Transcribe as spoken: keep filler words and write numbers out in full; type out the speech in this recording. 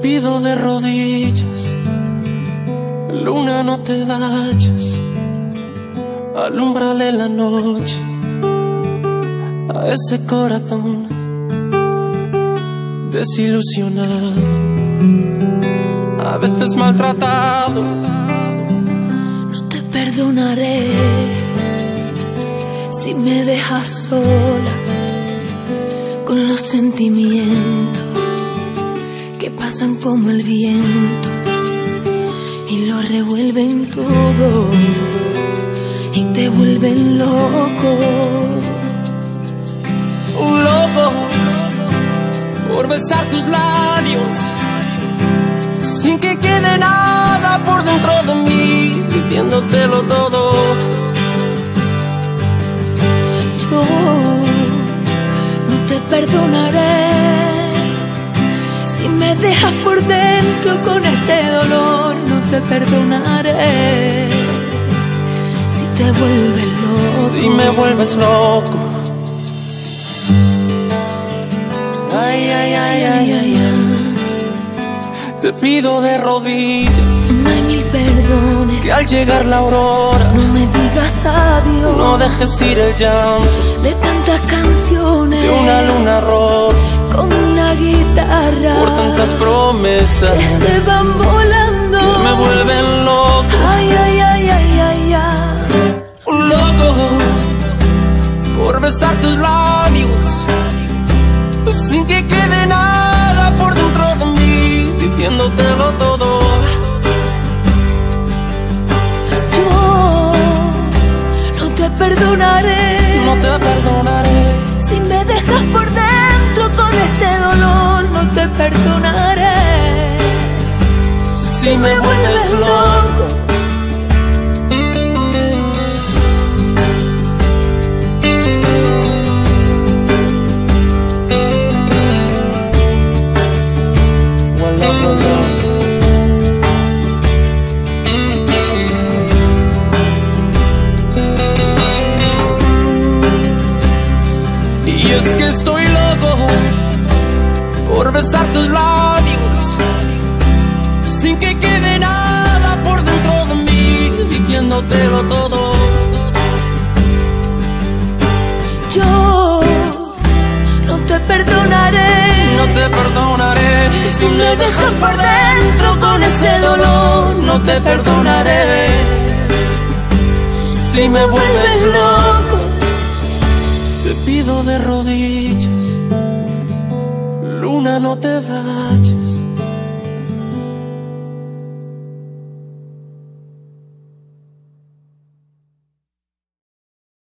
pido de rodillas, luna, no te vayas, alúmbrale la noche a ese corazón desilusionado, a veces maltratado. No te perdonaré si me dejas sola con los sentimientos que pasan como el viento y lo revuelven todo y te vuelven loco. Un loco por besar tus labios sin que quede nada por dentro de mí, pidiéndotelo todo. Yo no te perdonaré si me dejas por dentro con este dolor. No te perdonaré si te vuelves loco. Si me vuelves loco. Ay, ay, ay, ay, ay, ay. Te pido de rodillas, no hay mil perdones, que al llegar la aurora no me digas adiós. No dejes ir el llanto de tantas canciones, de una luna rota con una guitarra, por tantas promesas que se van volando, que me vuelven loco. Ay, ay, ay, ay, ay, ay. Un loco por besar tus labios sin que quede nada por dentro de mí, pidiéndotelo todo. Yo no te perdonaré, no te perdonaré si me dejas por dentro con este dolor. No te perdonaré si me vuelves loco. Y es que estoy loco por besar tus labios sin que quede nada por dentro de mí, pidiéndotelo todo. Yo no te perdonaré, no te perdonaré si me dejas por dentro con ese dolor. No te perdonaré si me vuelves loco. Te pido de rodillas, luna, no te vayas,